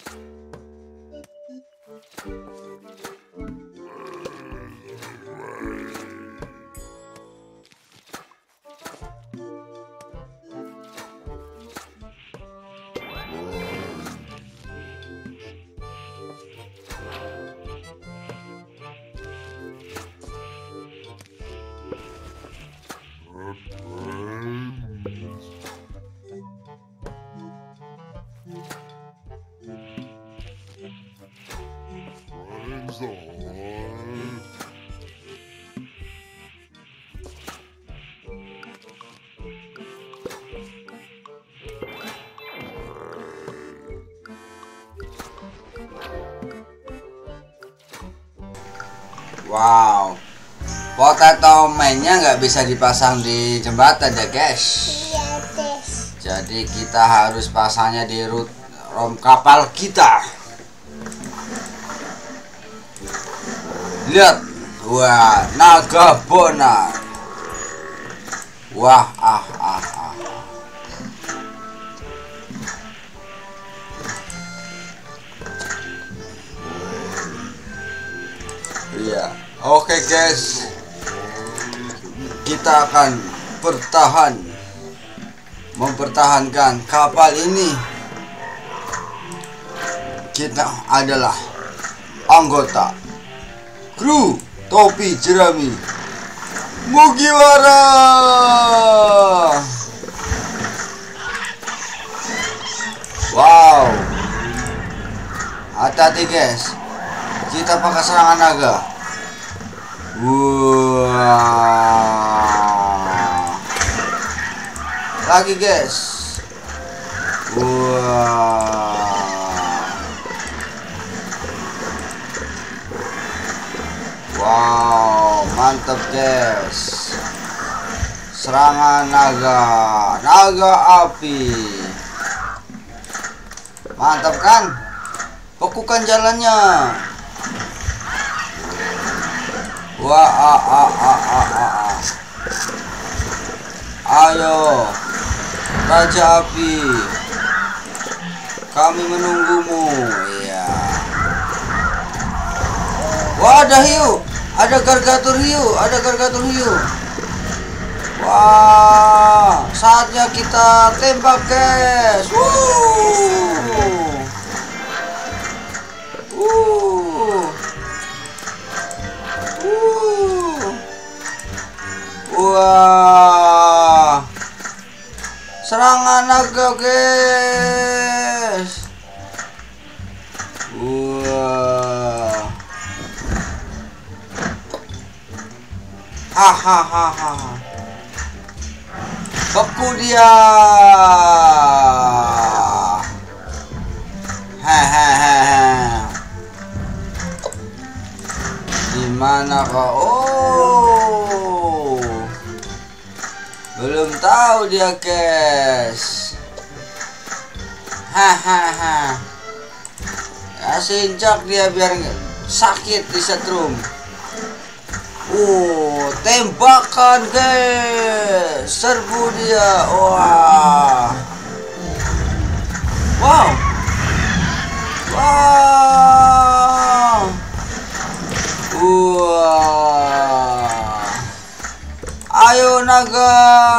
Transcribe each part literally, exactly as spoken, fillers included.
Wow, potato mainnya nggak bisa dipasang di jembatan ya guys. Iya guys. Jadi kita harus pasangnya di root rom kapal kita. Lihat, wah, naga bonar. Wah, ah, ah, ah. Iya, oke guys, kita akan bertahan, mempertahankan kapal ini. Kita adalah anggota kru topi jerami Mugiwara. Wow, hati-hati guys, kita pakai serangan naga. Wah, lagi guys. Wah, wow, mantap guys. Serangan naga, naga api. Mantap kan? Bekukan jalannya. Wah, ah, ah, ah, ah, ah. Ayo, Raja Api, kami menunggumu. Iya. Wah, ada hiu, ada gargatur hiu, ada gargatur hiu. Wah, saatnya kita tembak guys. Wuh. Uh. Uh. Wah, serangan naga guys. Wah, hahaha, beku dia. Hehehe. Gimana kok? Oh, belum tahu dia guys. Hahaha. Ya sinjak dia biar sakit di setrum. Oh, tembakan guys, serbu dia. Wah, wow, wow. Wah, ayo naga,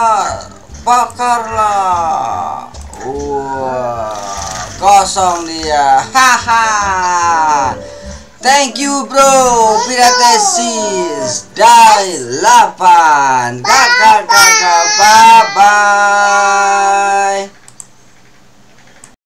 bakarlah. Wah, kosong dia. Haha. Thank you bro, Piratesis dari delapan. Kakak kakak, bye bye.